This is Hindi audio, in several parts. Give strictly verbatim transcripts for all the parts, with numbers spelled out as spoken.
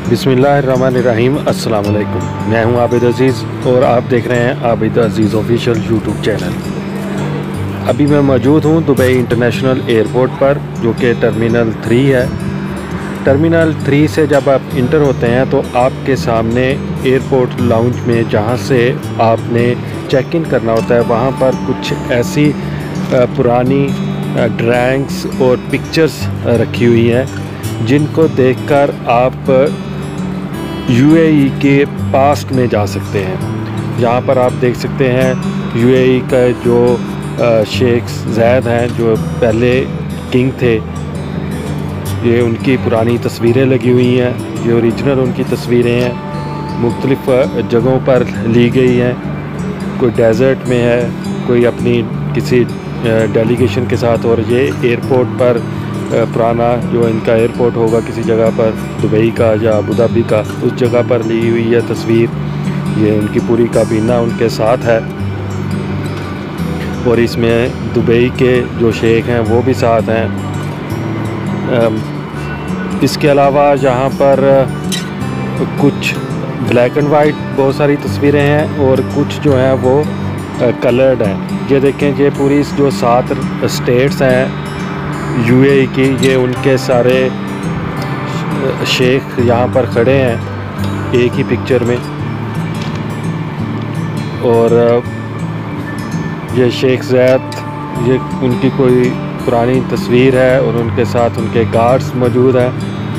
बिस्मिल्लाहिर्रहमानिर्रहीम। अस्सलाम वालेकुम। मैं हूं आबिद अज़ीज़ और आप देख रहे हैं Abid Aziz official YouTube channel. अभी मैं मौजूद हूं दुबई इंटरनेशनल एयरपोर्ट पर, जो कि टर्मिनल थ्री है। टर्मिनल थ्री से जब आप इंटर होते हैं तो आपके सामने एयरपोर्ट लाउंज में, जहां से आपने चेक इन करना होता है, वहां पर कुछ ऐसी पुरानी ड्राइंग्स और पिक्चर्स रखी हुई हैं जिनको देखकर आप यूएई के पास्ट में जा सकते हैं। यहाँ पर आप देख सकते हैं यूएई का जो शेख ज़ैद हैं, जो पहले किंग थे, ये उनकी पुरानी तस्वीरें लगी हुई हैं। ये ओरिजिनल उनकी तस्वीरें हैं, मुख्तलिफ़ जगहों पर ली गई हैं। कोई डेज़र्ट में है, कोई अपनी किसी डेलीगेशन के साथ, और ये एयरपोर्ट पर पुराना जो इनका एयरपोर्ट होगा किसी जगह पर, दुबई का या अबू धाबी का, उस जगह पर ली हुई है तस्वीर। ये उनकी पूरी काबीना उनके साथ है और इसमें दुबई के जो शेख हैं वो भी साथ हैं। इसके अलावा यहाँ पर कुछ ब्लैक एंड वाइट बहुत सारी तस्वीरें हैं और कुछ जो हैं वो कलर्ड हैं। ये देखें, ये पूरी जो सात स्टेट्स हैं यूएई की, ये उनके सारे शेख यहाँ पर खड़े हैं एक ही पिक्चर में। और ये शेख ज़ैद, ये उनकी कोई पुरानी तस्वीर है और उनके साथ उनके गार्ड्स मौजूद हैं।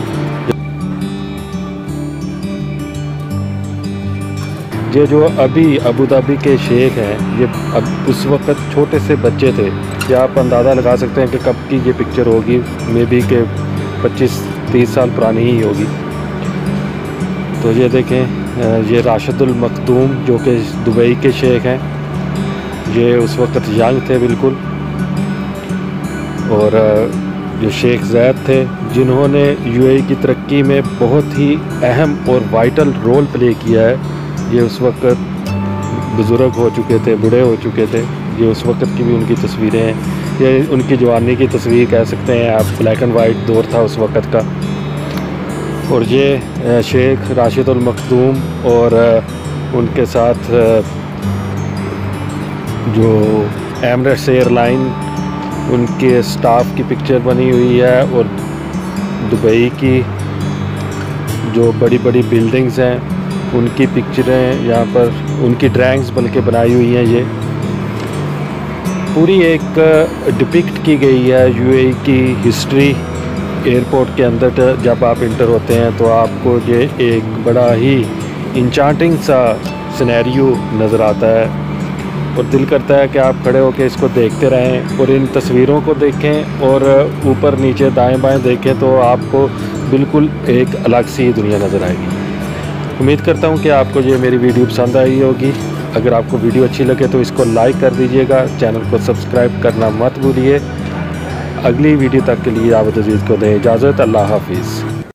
ये जो अभी अबू धाबी के शेख हैं, ये अब उस वक़्त छोटे से बच्चे थे। या आप अंदाज़ा लगा सकते हैं कि कब की ये पिक्चर होगी, मे बी के पच्चीस तीस साल पुरानी ही होगी। तो ये देखें, ये राशिदुल मखदूम जो कि दुबई के शेख हैं, ये उस वक़्त यंग थे बिल्कुल। और ये शेख ज़ैद थे जिन्होंने यूएई की तरक्की में बहुत ही अहम और वाइटल रोल प्ले किया है। ये उस वक्त बुज़ुर्ग हो चुके थे, बूढ़े हो चुके थे। ये उस वक्त की भी उनकी तस्वीरें हैं। ये उनकी जवानी की तस्वीर कह सकते हैं आप, ब्लैक एंड वाइट दौर था उस वक़्त का। और ये शेख राशिदुल मखदूम और उनके साथ जो एमिरेट्स एयरलाइन, उनके स्टाफ की पिक्चर बनी हुई है। और दुबई की जो बड़ी बड़ी बिल्डिंग्स हैं उनकी पिक्चरें यहाँ पर, उनकी ड्राइंग्स बल्कि बनाई हुई हैं। ये पूरी एक डिपिक्ट की गई है यूएई की हिस्ट्री। एयरपोर्ट के अंदर जब आप इंटर होते हैं तो आपको ये एक बड़ा ही इंचांटिंग सा सिनेरियो नज़र आता है और दिल करता है कि आप खड़े होकर इसको देखते रहें और इन तस्वीरों को देखें और ऊपर नीचे दाएं बाएं देखें तो आपको बिल्कुल एक अलग सी दुनिया नज़र आएगी। उम्मीद करता हूँ कि आपको ये मेरी वीडियो पसंद आई होगी। अगर आपको वीडियो अच्छी लगे तो इसको लाइक कर दीजिएगा, चैनल को सब्सक्राइब करना मत भूलिए। अगली वीडियो तक के लिए आबिद अज़ीज़ को दें इजाज़त। अल्लाह हाफिज़।